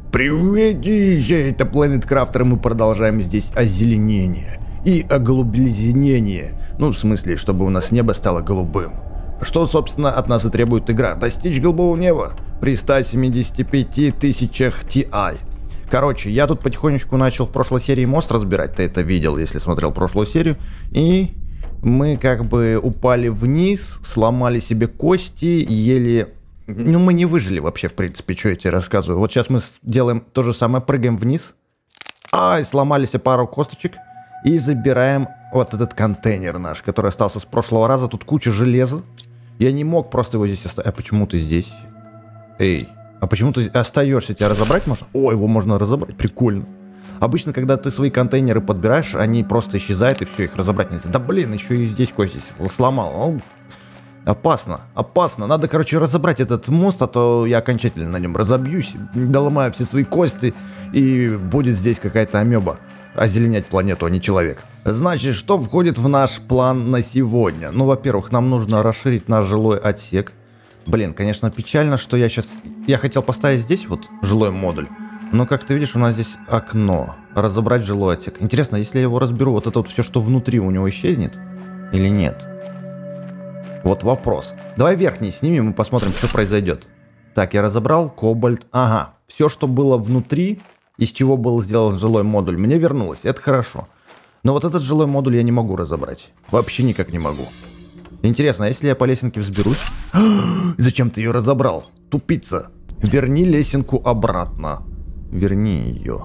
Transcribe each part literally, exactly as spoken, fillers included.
Приветище, это Planet Crafter, и мы продолжаем здесь озеленение и оголубезнение. Ну, в смысле, чтобы у нас небо стало голубым. Что, собственно, от нас и требует игра. Достичь голубого неба при ста семидесяти пяти тысячах ти ай. Короче, я тут потихонечку начал в прошлой серии мост разбирать. Ты это видел, если смотрел прошлую серию. И мы как бы упали вниз, сломали себе кости, еле... Ну, мы не выжили вообще, в принципе, что я тебе рассказываю. Вот сейчас мы делаем то же самое, прыгаем вниз. Ай, сломали себе пару косточек. И забираем вот этот контейнер наш, который остался с прошлого раза. Тут куча железа. Я не мог просто его здесь оставить. А почему ты здесь? Эй, а почему ты остаешься? Тебя разобрать можно? О, его можно разобрать, прикольно. Обычно, когда ты свои контейнеры подбираешь, они просто исчезают, и все, их разобрать нельзя. Да блин, еще и здесь кости сломал. О, опасно, опасно. Надо, короче, разобрать этот мост, а то я окончательно на нем разобьюсь, доломаю все свои кости, и будет здесь какая-то амеба озеленять планету, а не человек. Значит, что входит в наш план на сегодня? Ну, во-первых, нам нужно расширить наш жилой отсек. Блин, конечно, печально, что я сейчас... Я хотел поставить здесь вот жилой модуль. Но, как ты видишь, у нас здесь окно. Разобрать жилой отсек. Интересно, если я его разберу, вот это вот все, что внутри, у него исчезнет? Или нет? Вот вопрос. Давай верхний снимем и посмотрим, что произойдет. Так, я разобрал. Кобальт. Ага. Все, что было внутри, из чего был сделан жилой модуль, мне вернулось. Это хорошо. Но вот этот жилой модуль я не могу разобрать. Вообще никак не могу. Интересно, а если я по лесенке взберусь? Зачем ты ее разобрал? Тупица. Верни лесенку обратно. Верни ее.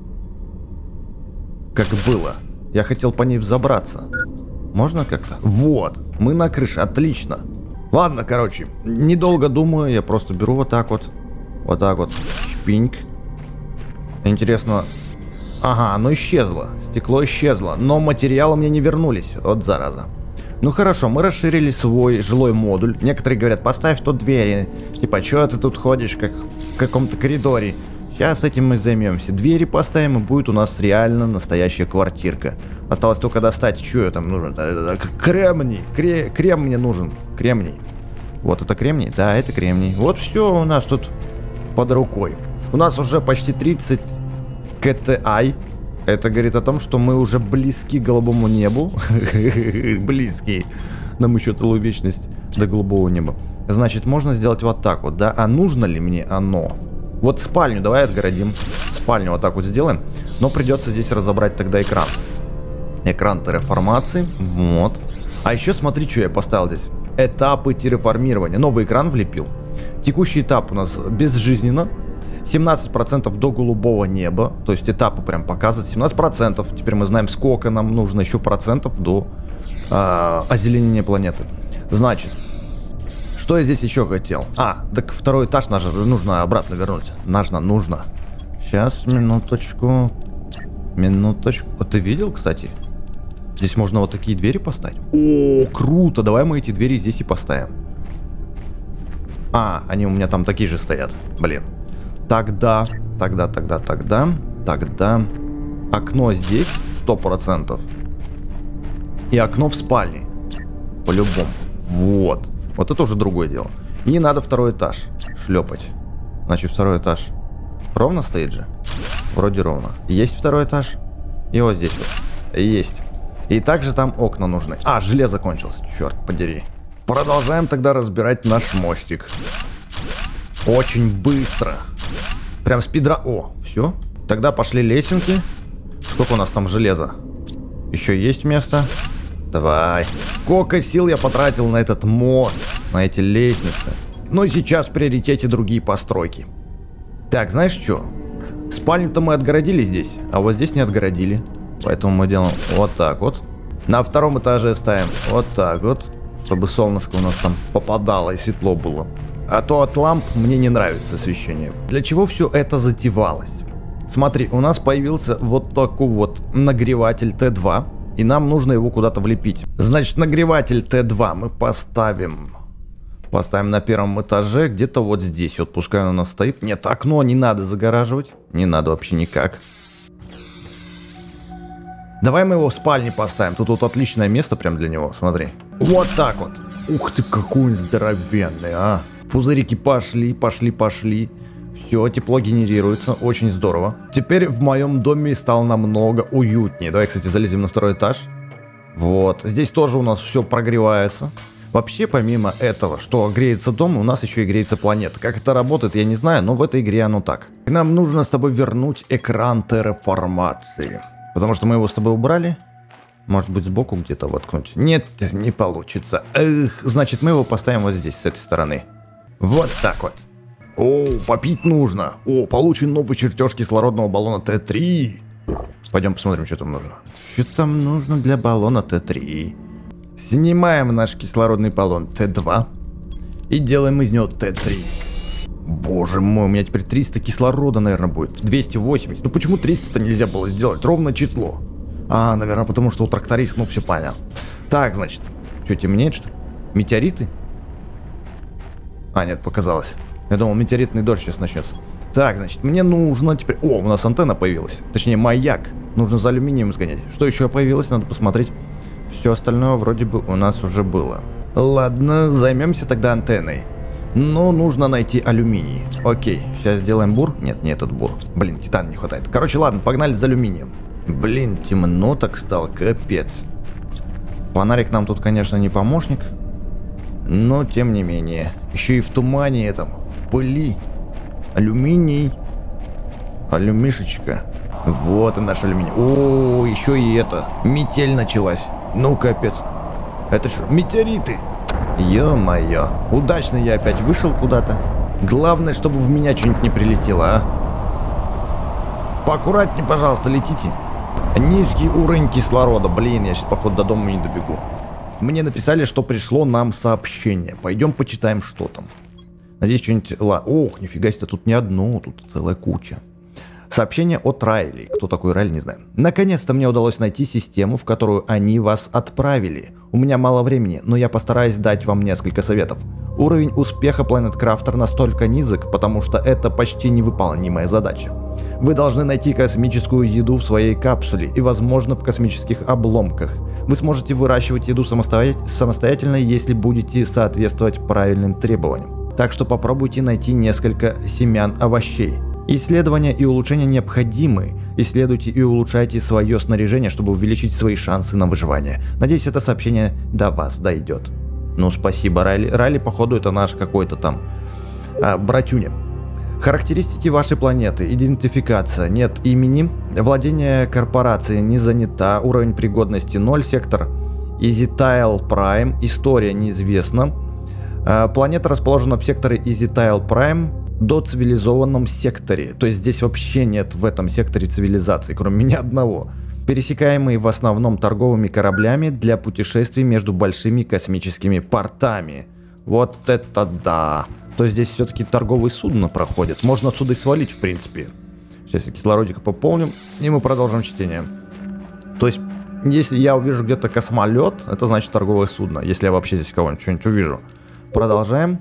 Как было. Я хотел по ней взобраться. Можно как-то? Вот. Мы на крыше. Отлично. Ладно, короче. Недолго думаю. Я просто беру вот так вот. Вот так вот. Шпиньк. Интересно. Ага, оно исчезло. Стекло исчезло. Но материалы мне не вернулись. Вот зараза. Ну хорошо, мы расширили свой жилой модуль. Некоторые говорят, поставь тут двери. Типа, что ты тут ходишь, как в каком-то коридоре. Сейчас этим мы займемся. Двери поставим, и будет у нас реально настоящая квартирка. Осталось только достать, что там нужно. Кремний. Кре крем мне нужен. Кремний. Вот это кремний? Да, это кремний. Вот все у нас тут под рукой. У нас уже почти тридцать кей ти ай. Это говорит о том, что мы уже близки к голубому небу. Близки. Нам еще целую вечность до голубого неба. Значит, можно сделать вот так вот, да? А нужно ли мне оно? Вот спальню давай отгородим. Спальню вот так вот сделаем. Но придется здесь разобрать тогда экран. Экран терраформации. Вот. А еще смотри, что я поставил здесь. Этапы терраформирования. Новый экран влепил. Текущий этап у нас безжизненно. семнадцать процентов до голубого неба. То есть этапы прям показывают. семнадцать процентов. Теперь мы знаем, сколько нам нужно еще процентов до э, озеленения планеты. Значит, что я здесь еще хотел? А, так второй этаж наш нужно обратно вернуть. Нужно, нужно. Сейчас, минуточку. Минуточку. Вот ты видел, кстати? Здесь можно вот такие двери поставить. О, круто. Давай мы эти двери здесь и поставим. А, они у меня там такие же стоят. Блин. Тогда, тогда, тогда, тогда, тогда окно здесь сто процентов. И окно в спальне. По-любому. Вот. Вот это уже другое дело. И надо второй этаж шлепать. Значит, второй этаж ровно стоит же? Вроде ровно. Есть второй этаж. И вот здесь вот. Есть. И также там окна нужны. А, железо кончилось. Черт подери. Продолжаем тогда разбирать наш мостик. Очень быстро. Прям спидра... О, все. Тогда пошли лесенки. Сколько у нас там железа? Еще есть место? Давай. Сколько сил я потратил на этот мост, на эти лестницы. Но сейчас в приоритете другие постройки. Так, знаешь что? Спальню-то мы отгородили здесь, а вот здесь не отгородили. Поэтому мы делаем вот так вот. На втором этаже ставим вот так вот, чтобы солнышко у нас там попадало и светло было. А то от ламп мне не нравится освещение. Для чего все это затевалось? Смотри, у нас появился вот такой вот нагреватель Т два. И нам нужно его куда-то влепить. Значит, нагреватель Т два мы поставим. Поставим на первом этаже, где-то вот здесь. Вот пускай он у нас стоит. Нет, окно не надо загораживать. Не надо вообще никак. Давай мы его в спальне поставим. Тут вот отличное место прям для него, смотри. Вот так вот. Ух ты, какой он здоровенный, а. Пузырики пошли, пошли, пошли. Все, тепло генерируется, очень здорово. Теперь в моем доме стало намного уютнее. Давай, кстати, залезем на второй этаж. Вот, здесь тоже у нас все прогревается. Вообще, помимо этого, что греется дом, у нас еще и греется планета. Как это работает, я не знаю, но в этой игре оно так. Нам нужно с тобой вернуть экран терраформации. Потому что мы его с тобой убрали. Может быть, сбоку где-то воткнуть? Нет, не получится. Эх, значит, мы его поставим вот здесь, с этой стороны. Вот так вот. О, попить нужно. О, получен новый чертеж кислородного баллона Т три. Пойдем посмотрим, что там нужно. Что там нужно для баллона Т три? Снимаем наш кислородный баллон Т два и делаем из него Т три. Боже мой, у меня теперь триста кислорода, наверное, будет. двести восемьдесят. Ну почему триста-то нельзя было сделать? Ровно число. А, наверное, потому что у тракториста, ну все понял. Так, значит, что, темнеет, что ли? Метеориты? А, нет, показалось. Я думал, метеоритный дождь сейчас начнется. Так, значит, мне нужно теперь... О, у нас антенна появилась. Точнее, маяк. Нужно за алюминием сгонять. Что еще появилось? Надо посмотреть. Все остальное вроде бы у нас уже было. Ладно, займемся тогда антенной. Но нужно найти алюминий. Окей, сейчас сделаем бур. Нет, не этот бур. Блин, титана не хватает. Короче, ладно, погнали за алюминием. Блин, темно так стало, капец. Фонарик нам тут, конечно, не помощник. Но, тем не менее. Еще и в тумане этом, в пыли. Алюминий. Алюмишечка. Вот и наш алюминий. О, еще и это. Метель началась. Ну, капец. Это что, метеориты? Ё-моё. Удачно я опять вышел куда-то. Главное, чтобы в меня что-нибудь не прилетело, а. Поаккуратнее, пожалуйста, летите. Низкий уровень кислорода. Блин, я сейчас, походу, до дома не добегу. Мне написали, что пришло нам сообщение. Пойдем почитаем, что там. Надеюсь, что-нибудь... Ох, нифига себе, тут не одно, тут целая куча. Сообщение от Райли. Кто такой Райли, не знаю. Наконец-то мне удалось найти систему, в которую они вас отправили. У меня мало времени, но я постараюсь дать вам несколько советов. Уровень успеха Planet Crafter настолько низок, потому что это почти невыполнимая задача. Вы должны найти космическую еду в своей капсуле и, возможно, в космических обломках. Вы сможете выращивать еду самостоятельно, если будете соответствовать правильным требованиям. Так что попробуйте найти несколько семян овощей. Исследования и улучшения необходимы. Исследуйте и улучшайте свое снаряжение, чтобы увеличить свои шансы на выживание. Надеюсь, это сообщение до вас дойдет. Ну, спасибо, Райли. Райли, походу, это наш какой-то там а, братюня. Характеристики вашей планеты. Идентификация. Нет имени. Владение корпорацией не занята. Уровень пригодности ноль. Сектор Изитайл Прайм. История неизвестна. А, планета расположена в секторе Изитайл Прайм. До цивилизованном секторе. То есть здесь вообще нет в этом секторе цивилизации, кроме меня одного. Пересекаемый в основном торговыми кораблями для путешествий между большими космическими портами. Вот это да. То есть здесь все-таки торговые судна проходят. Можно отсюда и свалить, в принципе. Сейчас я кислородик пополним, и мы продолжим чтение. То есть, если я увижу где-то космолет, это значит торговое судно. Если я вообще здесь кого-нибудь что-нибудь увижу. Продолжаем.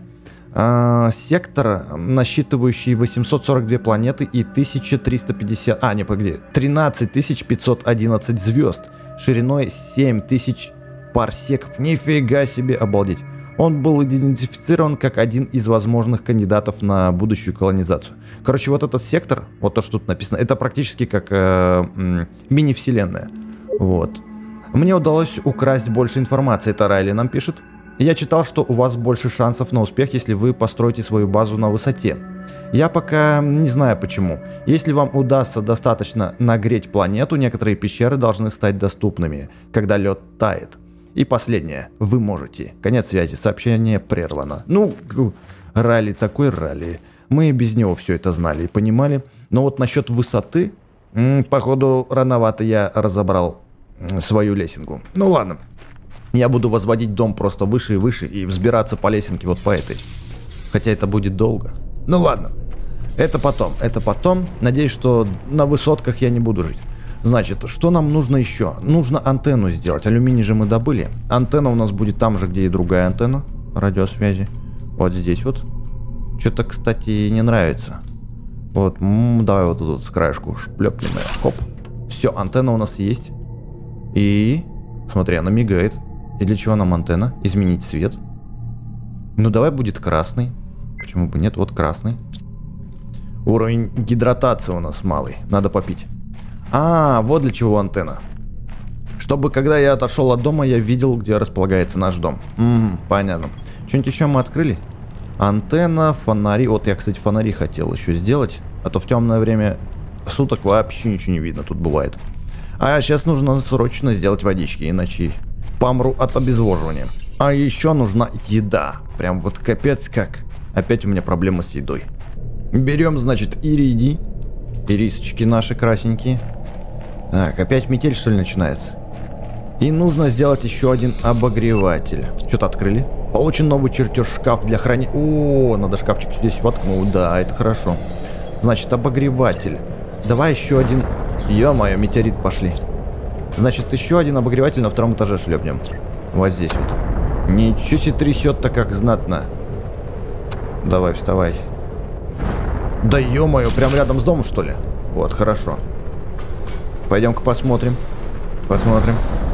Сектор, насчитывающий восемьсот сорок две планеты и тысяча триста пятьдесят... А, не, погоди. тринадцать тысяч пятьсот одиннадцать звезд. Шириной семь тысяч парсеков. Нифига себе, обалдеть. Он был идентифицирован как один из возможных кандидатов на будущую колонизацию. Короче, вот этот сектор, вот то, что тут написано, это практически как э, мини-вселенная. Вот. Мне удалось украсть больше информации, это Райли нам пишет. Я читал, что у вас больше шансов на успех, если вы построите свою базу на высоте. Я пока не знаю почему. Если вам удастся достаточно нагреть планету, некоторые пещеры должны стать доступными, когда лед тает. И последнее. Вы можете. Конец связи. Сообщение прервано. Ну, Ралли такой Ралли. Мы без него все это знали и понимали. Но вот насчет высоты, походу, рановато я разобрал свою лесенку. Ну ладно. Я буду возводить дом просто выше и выше и взбираться по лесенке вот по этой. Хотя это будет долго. Ну ладно. Это потом. Это потом. Надеюсь, что на высотках я не буду жить. Значит, что нам нужно еще? Нужно антенну сделать. Алюминий же мы добыли. Антенна у нас будет там же, где и другая антенна радиосвязи. Вот здесь вот. Что-то, кстати, не нравится. Вот, м-м, давай вот тут вот с краешку шплепнем. Хоп. Все, антенна у нас есть. И... Смотри, она мигает. И для чего нам антенна? Изменить цвет. Ну, давай будет красный. Почему бы нет? Вот красный. Уровень гидратации у нас малый. Надо попить. А, вот для чего антенна. Чтобы, когда я отошел от дома, я видел, где располагается наш дом. Угу, понятно. Что-нибудь еще мы открыли? Антенна, фонари. Вот я, кстати, фонари хотел еще сделать. А то в темное время суток вообще ничего не видно тут бывает. А сейчас нужно срочно сделать водички, иначе помру от обезвоживания. А еще нужна еда. Прям вот капец как. Опять у меня проблемы с едой. Берем, значит, иридий. Ирисочки наши красненькие. Так, опять метель, что ли, начинается? И нужно сделать еще один обогреватель. Что-то открыли. Получен новый чертеж, шкаф для хранения. О, надо шкафчик здесь воткнуть. Да, это хорошо. Значит, обогреватель. Давай еще один. Ё-моё, метеорит пошли. Значит, еще один обогреватель на втором этаже шлепнем. Вот здесь вот. Ничего себе трясет-то как знатно. Давай, вставай. Да ё-моё, прям рядом с домом, что ли? Вот, хорошо. Пойдем-ка посмотрим. Посмотрим.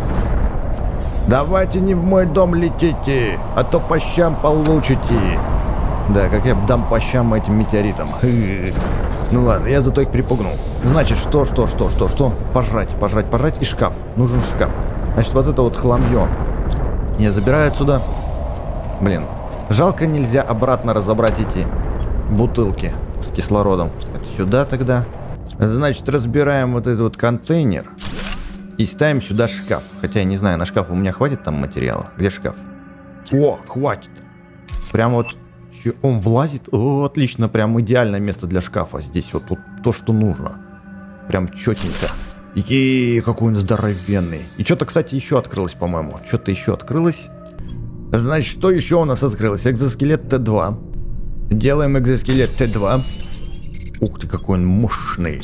Давайте не в мой дом летите, а то по щам получите. Да, как я дам по щам этим метеоритам. Ну ладно, я зато их припугнул. Значит, что, что, что, что, что? Пожрать, пожрать, пожрать и шкаф. Нужен шкаф. Значит, вот это вот хламье я забираю отсюда. Блин, жалко, нельзя обратно разобрать эти бутылки с кислородом. Это сюда тогда. Значит, разбираем вот этот вот контейнер и ставим сюда шкаф. Хотя я не знаю, на шкаф у меня хватит там материала. Где шкаф? О, хватит. Прям вот он влазит. О, отлично, прям идеальное место для шкафа. Здесь вот, вот то, что нужно. Прям четенько. Еее, какой он здоровенный. И что-то, кстати, еще открылось, по-моему. Что-то еще открылось. Значит, что еще у нас открылось? Экзоскелет Т два. Делаем экзоскелет Т два. Ух ты, какой он мощный.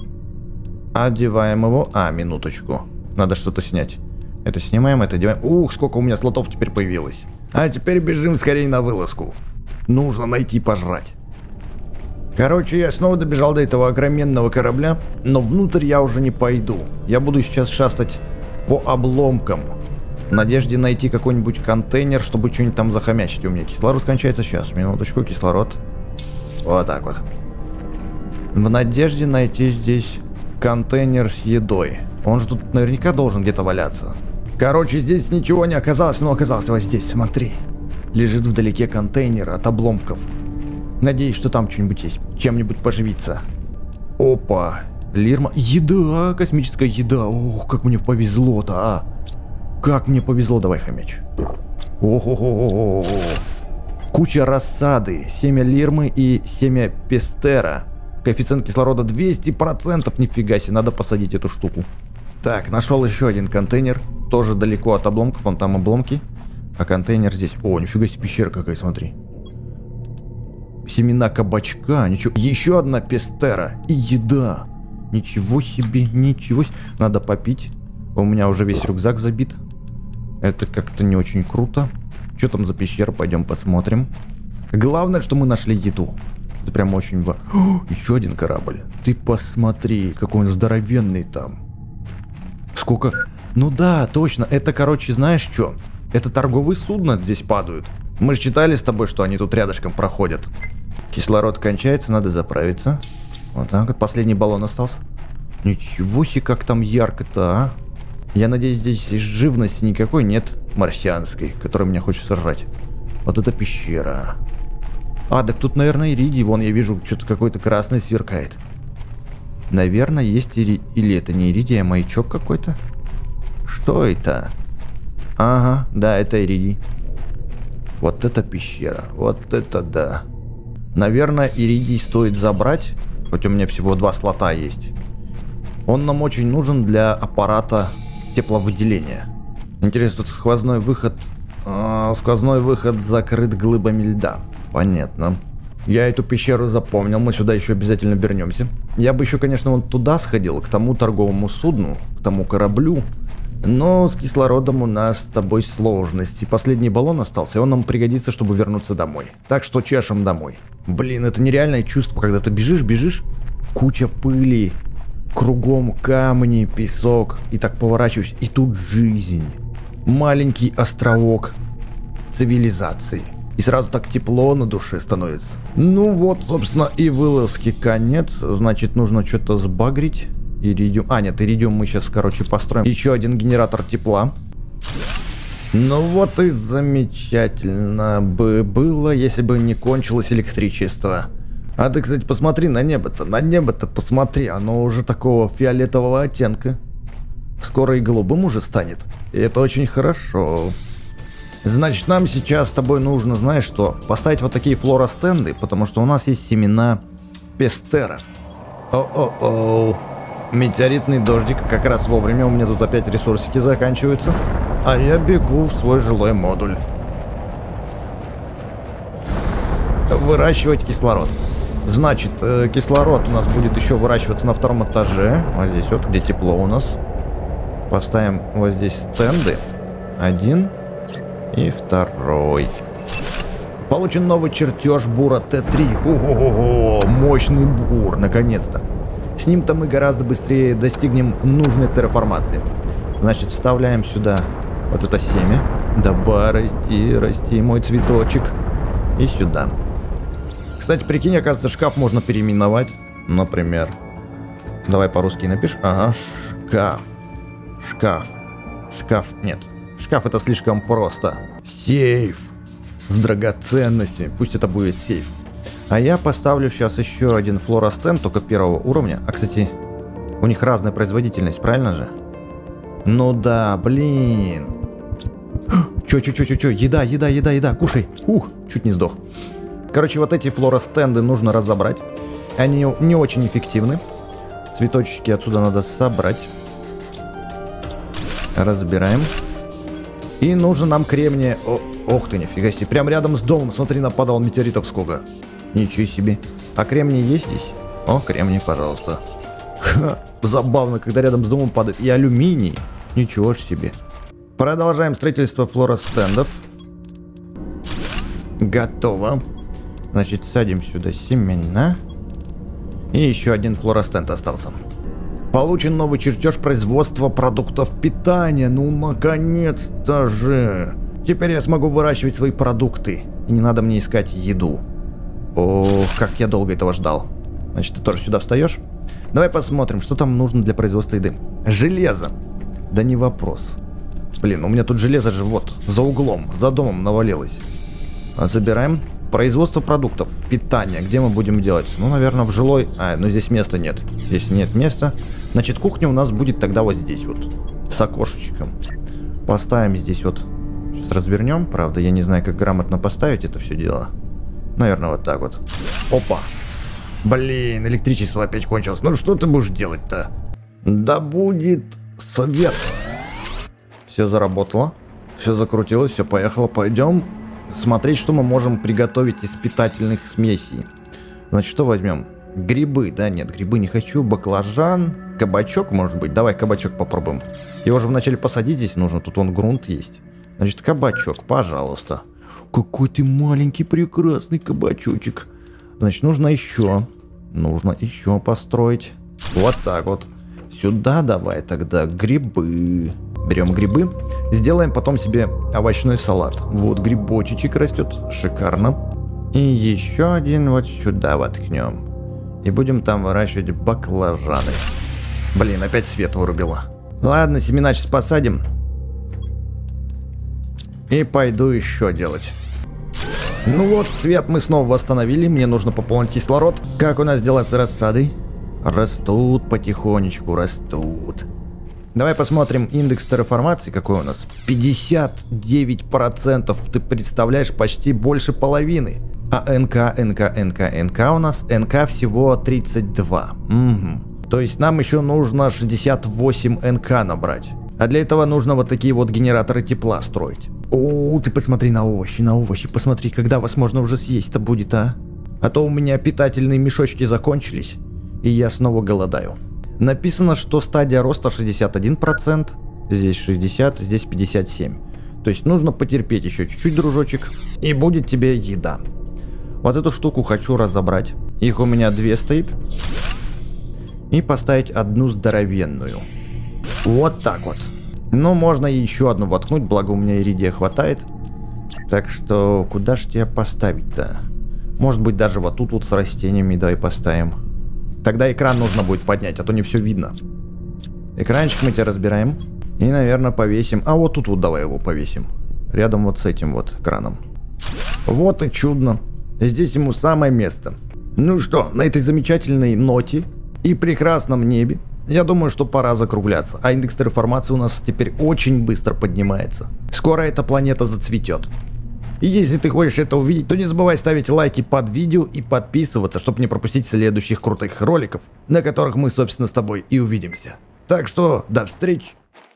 Одеваем его. А, минуточку. Надо что-то снять. Это снимаем, это одеваем. Ух, сколько у меня слотов теперь появилось. А теперь бежим скорее на вылазку. Нужно найти пожрать. Короче, я снова добежал до этого огроменного корабля, но внутрь я уже не пойду. Я буду сейчас шастать по обломкам. В надежде найти какой-нибудь контейнер, чтобы что-нибудь там захомячить. У меня кислород кончается сейчас. Минуточку, кислород. Вот так вот. В надежде найти здесь контейнер с едой. Он же тут наверняка должен где-то валяться. Короче, здесь ничего не оказалось, но оказалось вот здесь, смотри. Лежит вдалеке контейнер от обломков. Надеюсь, что там что-нибудь есть. Чем-нибудь поживиться. Опа. Лирма. Еда. Космическая еда. Ох, как мне повезло-то, а. Как мне повезло. Давай, хомяч. Ох-ох-ох-ох. Куча рассады. Семя лирмы и семя пестера. Коэффициент кислорода двести процентов. Нифига себе. Надо посадить эту штуку. Так, нашел еще один контейнер. Тоже далеко от обломков. Вон там обломки. А контейнер здесь. О, нифига себе, пещера какая, смотри. Семена кабачка. Ничего. Еще одна пестера. И еда. Ничего себе, ничего себе. Надо попить. У меня уже весь рюкзак забит. Это как-то не очень круто. Что там за пещера? Пойдем посмотрим. Главное, что мы нашли еду. Это прям очень... О, еще один корабль. Ты посмотри, какой он здоровенный там. Сколько... Ну да, точно. Это, короче, знаешь что? Это торговые судна здесь падают. Мы же читали с тобой, что они тут рядышком проходят. Кислород кончается, надо заправиться. Вот так вот. Последний баллон остался. Ничего себе, как там ярко-то, а. Я надеюсь, здесь живности никакой нет марсианской, которая меня хочет сожрать. Вот это пещера. А, так тут, наверное, иридий. Вон, я вижу, что-то какое-то красное сверкает. Наверное, есть ири... Или это не иридий, а маячок какой-то? Что это? Ага, да, это иридий. Вот это пещера. Вот это да. Наверное, иридий стоит забрать. Хоть у меня всего два слота есть. Он нам очень нужен для аппарата тепловыделения. Интересно, тут сквозной выход... А, сквозной выход закрыт глыбами льда. Понятно. Я эту пещеру запомнил. Мы сюда еще обязательно вернемся. Я бы еще, конечно, вон туда сходил, к тому торговому судну, к тому кораблю. Но с кислородом у нас с тобой сложности. Последний баллон остался, и он нам пригодится, чтобы вернуться домой. Так что чешем домой. Блин, это нереальное чувство, когда ты бежишь, бежишь, куча пыли, кругом камни, песок, и так поворачиваюсь, и тут жизнь. Маленький островок цивилизации. И сразу так тепло на душе становится. Ну вот, собственно, и вылазки конец. Значит, нужно что-то сбагрить. Иридиум. А, нет, иридиум мы сейчас, короче, построим. Еще один генератор тепла. Ну вот и замечательно бы было, если бы не кончилось электричество. А ты, кстати, посмотри на небо-то. На небо-то посмотри. Оно уже такого фиолетового оттенка. Скоро и голубым уже станет. И это очень хорошо. Значит, нам сейчас с тобой нужно, знаешь что, поставить вот такие флоростенды, потому что у нас есть семена пестера. О-о-о. Метеоритный дождик, как раз вовремя, у меня тут опять ресурсики заканчиваются. А я бегу в свой жилой модуль. Выращивать кислород. Значит, э, кислород у нас будет еще выращиваться на втором этаже. Вот здесь вот, где тепло у нас. Поставим вот здесь стенды. Один. И второй. Получен новый чертеж бура Т три. Ого-го-го, мощный бур, наконец-то. С ним-то мы гораздо быстрее достигнем нужной терраформации. Значит, вставляем сюда вот это семя. Давай, расти, расти, мой цветочек. И сюда. Кстати, прикинь, оказывается, шкаф можно переименовать. Например. Давай по-русски напишешь. Ага, шкаф. Шкаф. Шкаф, нет. Шкаф это слишком просто. Сейф. С драгоценностями. Пусть это будет сейф. А я поставлю сейчас еще один флоростенд, только первого уровня. А, кстати, у них разная производительность, правильно же? Ну да, блин. Чё, чё, чё, чё, чё? Еда, еда, еда, еда. Кушай. Ух, чуть не сдох. Короче, вот эти флоростенды нужно разобрать. Они не очень эффективны. Цветочки отсюда надо собрать. Разбираем. И нужно нам кремния. О, ох ты, нифига себе. Прям рядом с домом, смотри, нападал метеоритов сколько. Ничего себе. А кремний есть здесь? О, кремний, пожалуйста. Ха, забавно, когда рядом с домом падает. И алюминий. Ничего ж себе. Продолжаем строительство флоростендов. Готово. Значит, садим сюда семена. И еще один флоростенд остался. Получен новый чертеж производства продуктов питания. Ну, наконец-то же. Теперь я смогу выращивать свои продукты. И не надо мне искать еду. Ох, как я долго этого ждал. Значит, ты тоже сюда встаешь? Давай посмотрим, что там нужно для производства еды. Железо. Да не вопрос. Блин, у меня тут железо же вот, за углом, за домом навалилось. Забираем. Производство продуктов питания. Где мы будем делать? Ну, наверное, в жилой. А, ну здесь места нет. Здесь нет места. Значит, кухня у нас будет тогда вот здесь вот. С окошечком. Поставим здесь вот. Сейчас развернем. Правда, я не знаю, как грамотно поставить это все дело. Наверное, вот так вот. Опа. Блин, электричество опять кончилось. Ну, что ты будешь делать-то? Да будет свет. Все заработало. Все закрутилось, все поехало. Пойдем смотреть, что мы можем приготовить из питательных смесей. Значит, что возьмем? Грибы, да, нет, грибы не хочу. Баклажан, кабачок, может быть. Давай кабачок попробуем. Его же вначале посадить здесь нужно, тут вон грунт есть. Значит, кабачок, пожалуйста. Какой ты маленький прекрасный кабачочек. Значит, нужно еще. Нужно еще построить. Вот так вот. Сюда давай тогда грибы. Берем грибы, сделаем потом себе овощной салат. Вот грибочечек растет, шикарно. И еще один вот сюда воткнем. И будем там выращивать баклажаны. Блин, опять свет вырубило. Ладно, семена сейчас посадим. И пойду еще делать. Ну вот, свет мы снова восстановили. Мне нужно пополнить кислород. Как у нас дела с рассадой? Растут потихонечку, растут. Давай посмотрим индекс терраформации, какой у нас. пятьдесят девять процентов, ты представляешь, почти больше половины. А НК, НК, НК, НК у нас, НК всего тридцать два. Угу. То есть нам еще нужно шестьдесят восемь НК набрать. А для этого нужно вот такие вот генераторы тепла строить. О, ты посмотри на овощи, на овощи, посмотри, когда вас можно уже съесть-то будет, а? А то у меня питательные мешочки закончились, и я снова голодаю. Написано, что стадия роста шестьдесят один процент, здесь шестьдесят, здесь пятьдесят семь. То есть нужно потерпеть еще чуть-чуть, дружочек, и будет тебе еда. Вот эту штуку хочу разобрать. Их у меня две стоит. И поставить одну здоровенную. Вот так вот. Ну, можно и еще одну воткнуть, благо у меня иридия хватает. Так что, куда ж тебя поставить-то? Может быть, даже вот тут вот с растениями давай поставим. Тогда экран нужно будет поднять, а то не все видно. Экранчик мы тебя разбираем. И, наверное, повесим. А вот тут вот давай его повесим. Рядом вот с этим вот экраном. Вот и чудно. Здесь ему самое место. Ну что, на этой замечательной ноте и прекрасном небе, я думаю, что пора закругляться. А индекс терраформации у нас теперь очень быстро поднимается. Скоро эта планета зацветет. И если ты хочешь это увидеть, то не забывай ставить лайки под видео и подписываться, чтобы не пропустить следующих крутых роликов, на которых мы, собственно, с тобой и увидимся. Так что, до встречи!